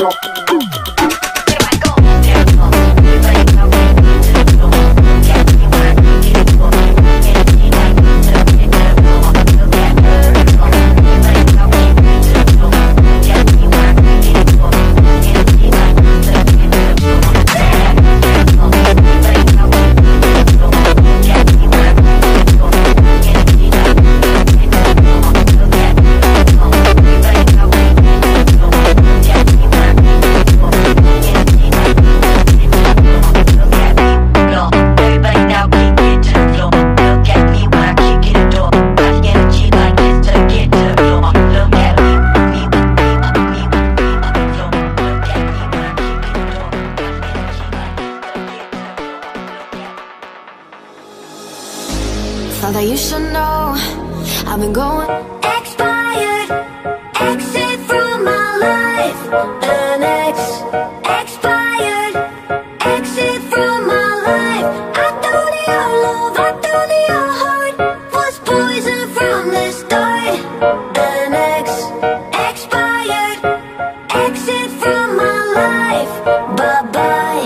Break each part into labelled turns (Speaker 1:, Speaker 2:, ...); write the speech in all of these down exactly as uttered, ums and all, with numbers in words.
Speaker 1: Thought that you should know I've been going expired, exit from my life. An ex, expired, exit from my life. I thought your love, I thought your heart was poison from the start. An ex, expired, exit from my life. Bye bye.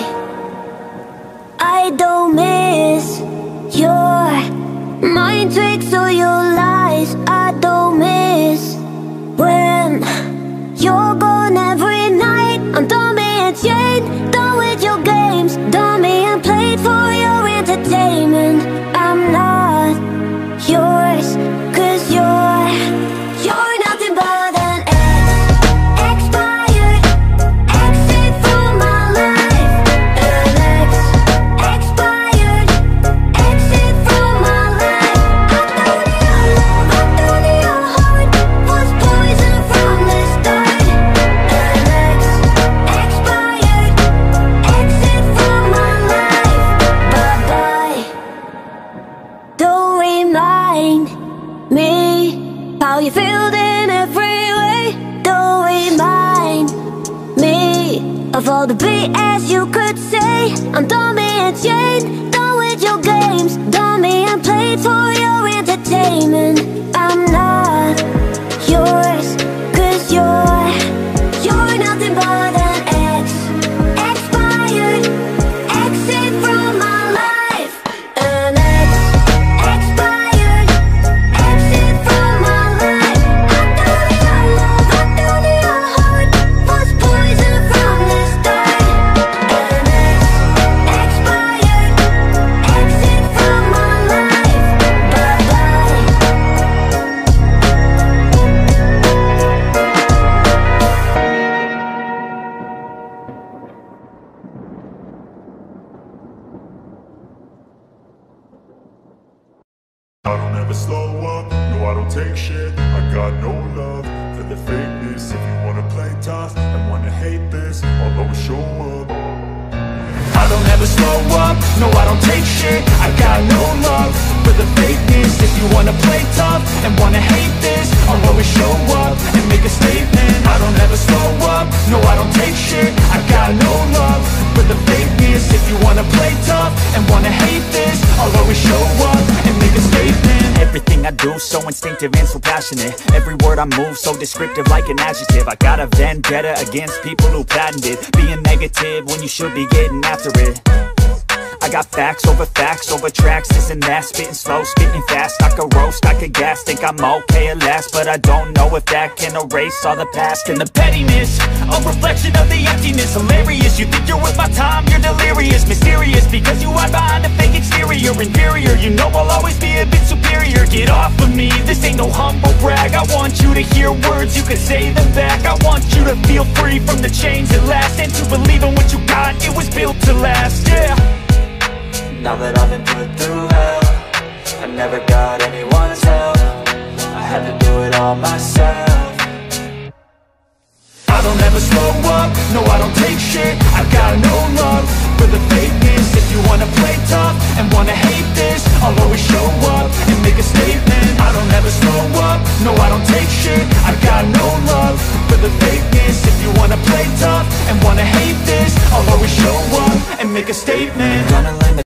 Speaker 1: I don't miss your mind tricks or your lies. I don't miss when you're gone every night. I'm done being chained, done with your games, done being played for your entertainment. I'm not yours, cause you're, you're nothing but an ex, expired, exit from my life. An ex, expired, exit from my life. I thought your love, I thought your heart was poison from the start. An ex, expired, exit from my life. Bye bye. Don't remind me how you feel in every way. Don't remind me of all the B S you could say. I'm done being chained, done with your games, done being played for your entertainment. I'm not yours, cause you're, you're nothing but an ex, expired, exit from my life. An ex, expired, exit from my life. I thought your love, I thought your heart was poison from the start. An ex, expired, exit from my life. Bye bye.
Speaker 2: I don't ever slow up, no I don't take shit. I got no love for the fakeness. If you wanna play tough and wanna hate this, I'll always show up. I don't ever slow up, no I don't take shit. I got no love for the fakeness. If you wanna play tough and wanna hate this, I'll always show up and make a statement. I don't ever slow up, no I don't take shit. I got no love for the fakeness. If you wanna play tough and wanna hate this, I'll always show up and make a statement.
Speaker 3: Everything I do so instinctive and so passionate. Every word I move so descriptive like an adjective. I got a vendetta against people who patented being negative when you should be getting after it. I got facts over facts over tracks, this and that. Spitting slow, spitting fast, I could roast, I could gas. Think I'm okay at last, but I don't know if that can erase all the past. And the pettiness, a reflection of the emptiness. Hilarious, you think you're worth my time, you're delirious. Mysterious, because you hide behind a fake exterior. Inferior, you know I'll always be a bit superior. Get off of me, this ain't no humble brag. I want you to hear words, you can say them back. I want you to feel free from the chains at last, and to believe in what you got, it was built to last, yeah.
Speaker 4: Now that I've been put through hell, I never got anyone's help. I had to do it all myself.
Speaker 2: I don't ever slow up, no I don't take shit. I got no love for the fakeness. If you wanna play tough and wanna hate this, I'll always show up and make a statement. I don't ever slow up, no I don't take shit. I got no love for the fakeness. If you wanna play tough and wanna hate this, I'll always show up and make a statement.
Speaker 4: Gonna learn the